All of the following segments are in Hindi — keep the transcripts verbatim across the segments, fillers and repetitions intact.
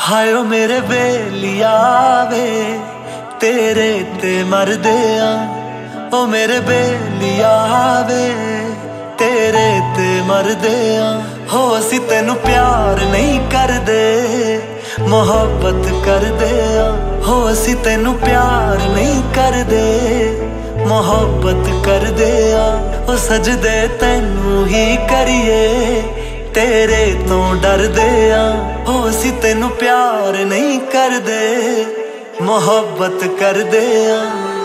हाय ओ मेरे बेलिया वे तेरे ते मरदे आ, ओ मेरे बेलिया वे तेरे ते मरदे आ। हो असी तेनू प्यार नहीं करदे मोहब्बत करदे आ, हो असी तेनू प्यार नहीं करदे मोहब्बत करदे आ। ओ सजदे तेनू ही करिए तेरे तो डरदे आ, हो असी तेनू प्यार नहीं करदे मोहब्बत करदे आ।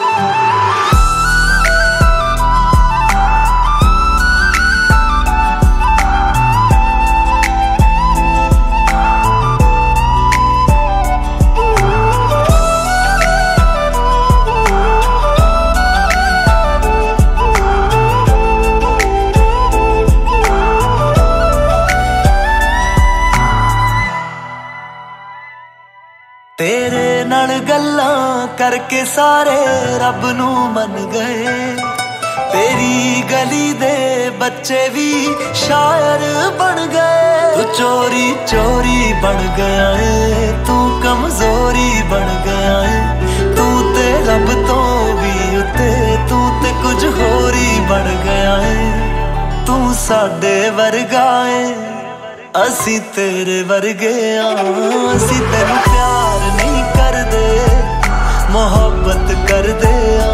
तेरे नाल गल्लां करके सारे रब नू मन गए, तेरी गली दे बच्चे भी शायर बन गए। तू चोरी चोरी बन गया है, तू कमजोरी बन गया है, तू ते रब तो भी उते, तू ते कुछ होर ही बन गया है। तू साडे वर्गा है असी तेरे वर्गे आ, असी तेनू प्यार नहीं करदे मोहब्बत करदे आ।